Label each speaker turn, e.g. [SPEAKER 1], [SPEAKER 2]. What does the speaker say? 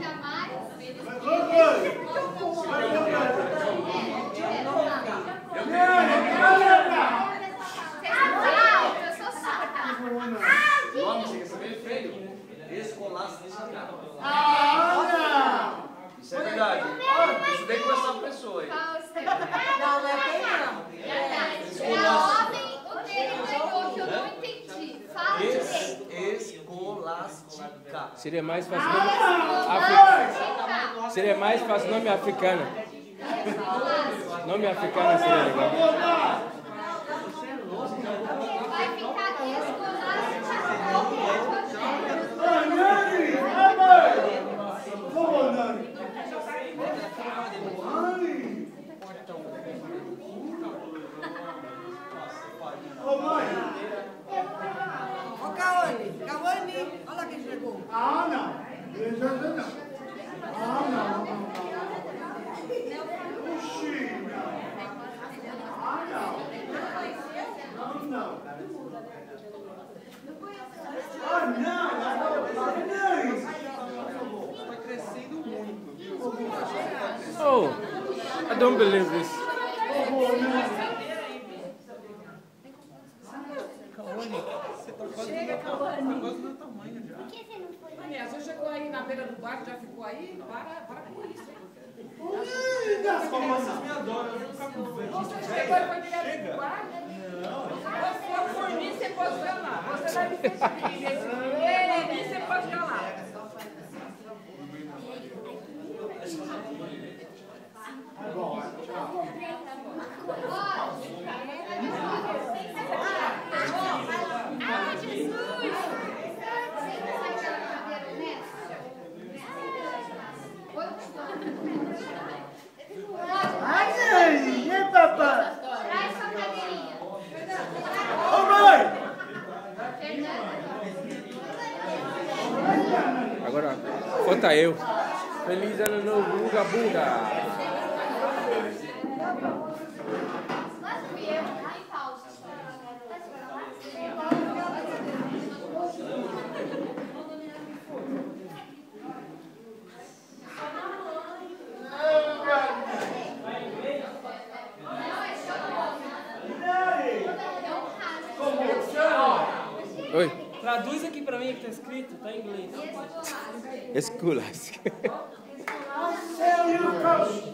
[SPEAKER 1] Isso é verdade. Isso daí com essa pessoa aí.
[SPEAKER 2] Não, não é quem não.
[SPEAKER 3] Era homem, o dele pegou que eu não entendi. Fala direito.
[SPEAKER 1] Escolástica.
[SPEAKER 4] Seria mais fácil nome africano. Nome africano seria legal.
[SPEAKER 3] Vai ficar escolástica.
[SPEAKER 2] Ô, Cauane, olha lá quem chegou.
[SPEAKER 5] Ah, não. Oxi, não. Ah, não. Não. Ah, não.
[SPEAKER 1] Está crescendo muito, viu?
[SPEAKER 4] Oh, I don't believe this.
[SPEAKER 1] Você está quase no meu tamanho já.
[SPEAKER 2] Você chegou aí na beira do barco, já ficou aí? Para com isso, hein?
[SPEAKER 1] Vocês me adoram, eu vou ficar com vergonha.
[SPEAKER 2] Você chegou e foi direto pro barco? Não. Você por mim, você pode ficar lá. Você vai me sentir. Você pode ficar lá.
[SPEAKER 3] Traz sua cadeirinha.
[SPEAKER 5] Ô, mãe!
[SPEAKER 4] Agora, falta eu. Feliz ano novo, Uga Buga.
[SPEAKER 3] Fui eu, em pausa.
[SPEAKER 4] Oi.
[SPEAKER 6] Traduz aqui pra mim o que tá escrito, tá em inglês.
[SPEAKER 4] Escolas.
[SPEAKER 5] Seu Lucas!